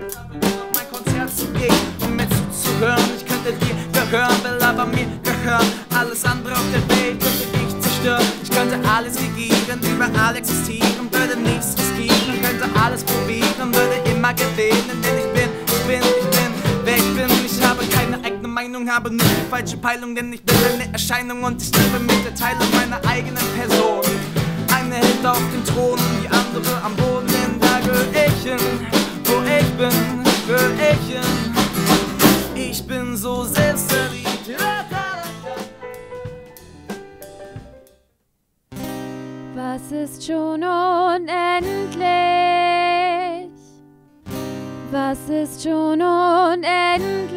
auf mein Konzert zu gehen, um mir zuzuhören. Ich könnte dir gehören, will aber mir gehören. Alles andere auf der Welt könnte ich zerstören. Ich könnte alles regieren, überall existieren, würde nichts riskieren, könnte alles probieren, würde immer gewinnen, denn ich bin, wer ich bin. Ich habe keine eigene Meinung, habe nur die falsche Peilung, denn ich bin eine Erscheinung und ich lebe mit der Teilung meiner eigenen Person. Eine hält auf dem Thron, die andere am Boden, denn da gehör ich hin, wo ich bin, gehör ich hin. Ich bin so selbstverliebt. Was ist schon unendlich? Was ist schon unendlich?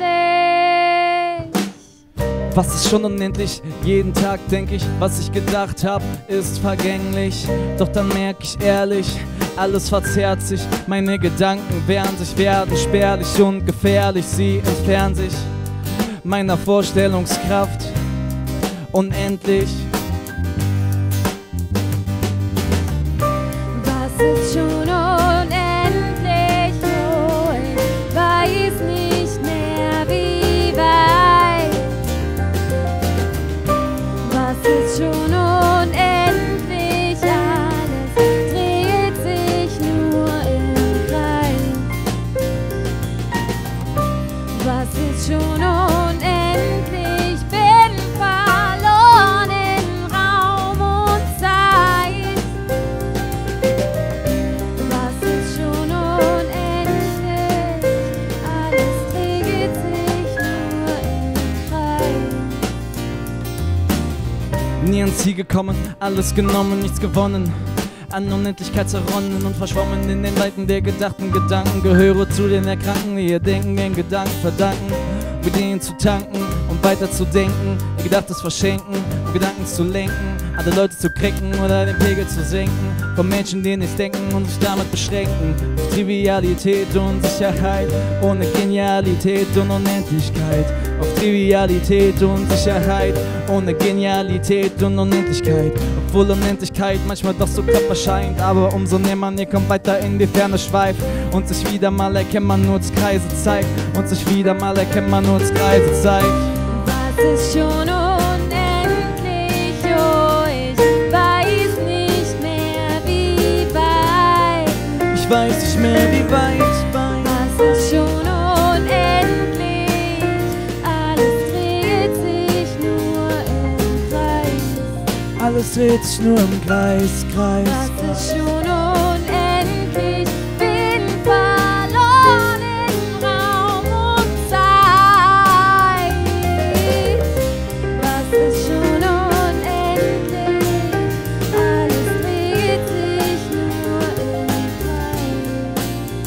Was ist schon unendlich? Jeden Tag denk ich, was ich gedacht hab, ist vergänglich. Doch dann merk ich ehrlich, alles verzerrt sich. Meine Gedanken werden spärlich und gefährlich. Sie entfernen sich meiner Vorstellungskraft unendlich. Was ist schon unendlich? Oh, ich weiß nicht mehr wie weit. Was ist schon unendlich? Alles dreht sich nur im Kreis. Was ist schon unendlich? Bin verloren in Raum und Zeit. Was ist schon unendlich? Alles dreht sich nur im Kreis. Nie ans Ziel gekommen, alles genommen, nichts gewonnen. An Unendlichkeit zerronnen und verschwommen in den Weiten der gedachten Gedanken. Gehöre zu den Erkrankten, die ihr Denken den Gedanken verdanken. Mit denen zu tanken, um weiter zu denken. Ihr Gedachtes verschenken, um Gedanken zu lenken. Andere Leute zu kriegen oder den Pegel zu senken. Von Menschen, die nichts denken und sich damit beschränken. Auf Trivialität und Sicherheit, ohne Genialität und Unendlichkeit. Auf Trivialität und Sicherheit, ohne Genialität und Unendlichkeit. Obwohl Unendlichkeit manchmal doch so knapp erscheint, aber umso näher man ihr kommt, weiter in die Ferne schweift und sich wieder mal erkennt man nur als Kreise zeigt und sich wieder mal erkennt man nur als Kreise zeigt. Was ist schon unendlich? Oh, ich weiß nicht mehr wie weit. Ich weiß nicht mehr wie weit. Was ist schon unendlich? Alles dreht sich nur im Kreis. Alles dreht sich nur im Kreis, Kreis. Was ist schon unendlich? Bin verloren in Raum und Zeit. Was ist schon unendlich? Alles dreht sich nur im Kreis.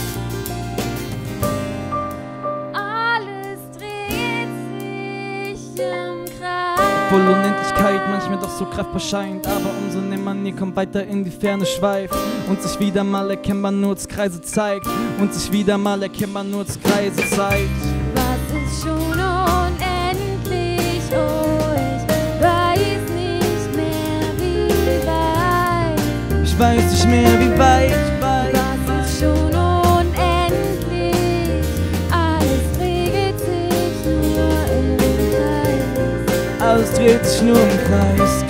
Alles dreht sich im Kreis. Obwohl Unendlichkeit manchmal doch so kraftvoll scheint, aber umso näher man ihr kommt, weiter in die Ferne schweift und sich wieder mal erkennbar nur als Kreise zeigt und sich wieder mal erkennbar nur als Kreise zeigt. Was ist schon unendlich? Oh, ich weiß nicht mehr wie weit. Ich weiß nicht mehr wie weit. Was ist schon unendlich? Alles dreht sich nur im Kreis. Alles dreht sich nur im Kreis.